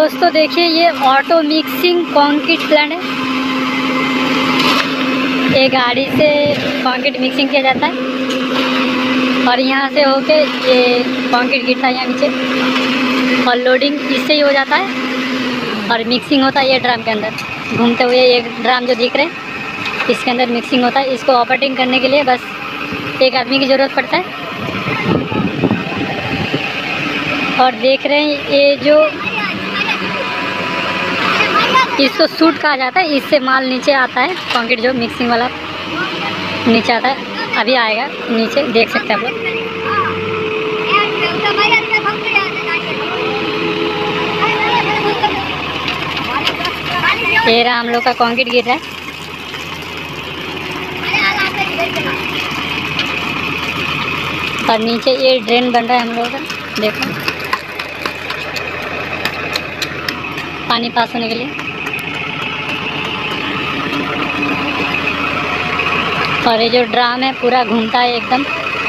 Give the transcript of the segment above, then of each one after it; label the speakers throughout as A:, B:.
A: दोस्तों देखिए, ये ऑटो मिक्सिंग कंक्रीट प्लांट है। ये गाड़ी से कंक्रीट मिक्सिंग किया जाता है और यहाँ से होके ये कंक्रीट गिरता है यहाँ नीचे और लोडिंग इससे ही हो जाता है और मिक्सिंग होता है ये ड्रम के अंदर घूमते हुए। एक ड्रम जो दिख रहे हैं इसके अंदर मिक्सिंग होता है। इसको ऑपरेटिंग करने के लिए बस एक आदमी की ज़रूरत पड़ता है। और देख रहे हैं ये जो इसको सूट कहा जाता है, इससे माल नीचे आता है। कंक्रीट जो मिक्सिंग वाला नीचे आता है, अभी आएगा नीचे, देख सकते हैं आप लोग। ये रहा हम लोग का कंक्रीट गिर रहा है। और नीचे ये ड्रेन बन रहा है हम लोगों का, देखो पानी पास होने के लिए। और ये जो ड्राम है पूरा घूमता है एकदम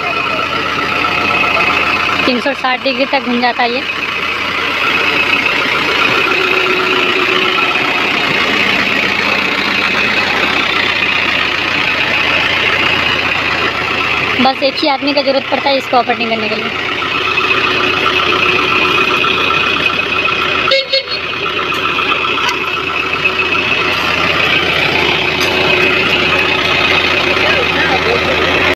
A: 360 डिग्री तक घूम जाता है ये। बस एक ही आदमी का ज़रूरत पड़ता है इसको ऑपरेटिंग करने के लिए।